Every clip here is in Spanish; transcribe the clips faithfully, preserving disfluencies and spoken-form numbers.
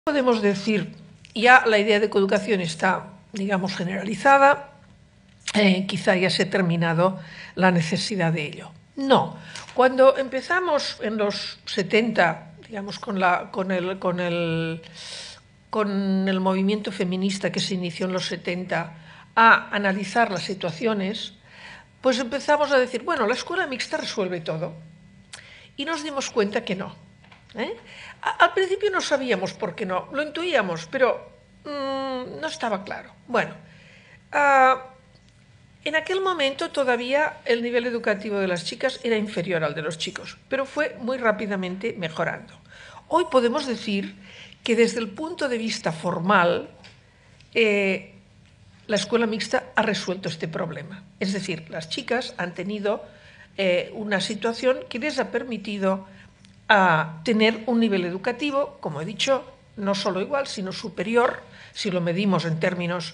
Podemos decir, ya la idea de coeducación está, digamos, generalizada, eh, quizá ya se ha terminado la necesidad de ello. No, cuando empezamos en los setenta, digamos, con, la, con, el, con, el, con el movimiento feminista que se inició en los setenta, a analizar las situaciones, pues empezamos a decir, bueno, la escuela mixta resuelve todo. Y nos dimos cuenta que no. ¿Eh? Al principio no sabíamos por qué no, lo intuíamos, pero mmm, no estaba claro. Bueno, uh, en aquel momento todavía el nivel educativo de las chicas era inferior al de los chicos, pero fue muy rápidamente mejorando. Hoy podemos decir que desde el punto de vista formal, eh, la escuela mixta ha resuelto este problema. Es decir, las chicas han tenido eh, una situación que les ha permitido a tener un nivel educativo, como he dicho, no solo igual, sino superior, si lo medimos en términos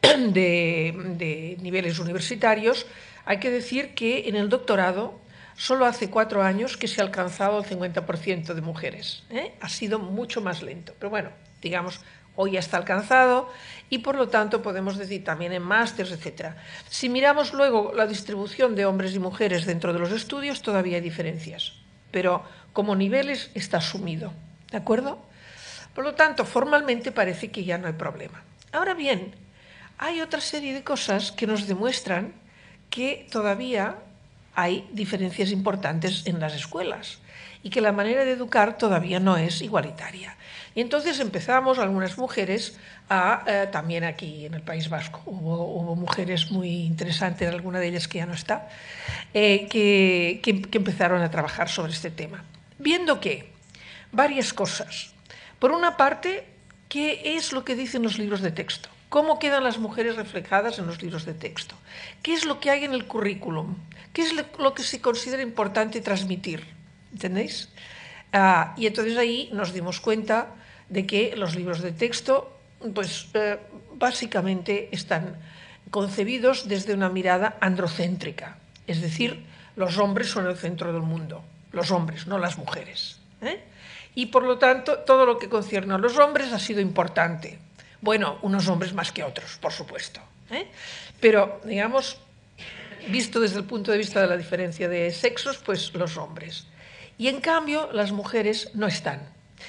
de, de niveles universitarios. Hay que decir que en el doctorado solo hace cuatro años que se ha alcanzado el cincuenta por ciento de mujeres. ¿eh? Ha sido mucho más lento, pero bueno, digamos, hoy ya está alcanzado y por lo tanto podemos decir también en másters, etcétera. Si miramos luego la distribución de hombres y mujeres dentro de los estudios, todavía hay diferencias, pero como niveles está asumido, ¿de acuerdo? Por lo tanto, formalmente parece que ya no hay problema. Ahora bien, hay otra serie de cosas que nos demuestran que todavía hay diferencias importantes en las escuelas y que la manera de educar todavía no es igualitaria. Y entonces empezamos, algunas mujeres, a, eh, también aquí en el País Vasco, hubo, hubo mujeres muy interesantes, alguna de ellas que ya no está, eh, que, que, que empezaron a trabajar sobre este tema. Viendo que varias cosas. Por una parte, ¿qué es lo que dicen los libros de texto? ¿Cómo quedan las mujeres reflejadas en los libros de texto? ¿Qué es lo que hay en el currículum? ¿Qué es lo que se considera importante transmitir? ¿Entendéis? Ah, y entonces ahí nos dimos cuenta de que los libros de texto, pues eh, básicamente están concebidos desde una mirada androcéntrica. Es decir, los hombres son el centro del mundo. Los hombres, no las mujeres. ¿eh? Y por lo tanto, todo lo que concierne a los hombres ha sido importante. Bueno, unos hombres más que otros, por supuesto. ¿eh? Pero, digamos, visto desde el punto de vista de la diferencia de sexos, pues los hombres. Y en cambio, las mujeres no están.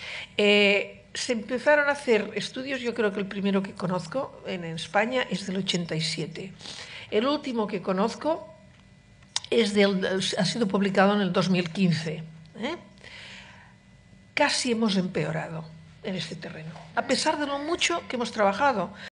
Eh, se empezaron a hacer estudios, yo creo que el primero que conozco en España es del ochenta y siete. El último que conozco es del, ha sido publicado en el dos mil quince. ¿eh? Casi hemos empeorado en este terreno, a pesar de lo mucho que hemos trabajado.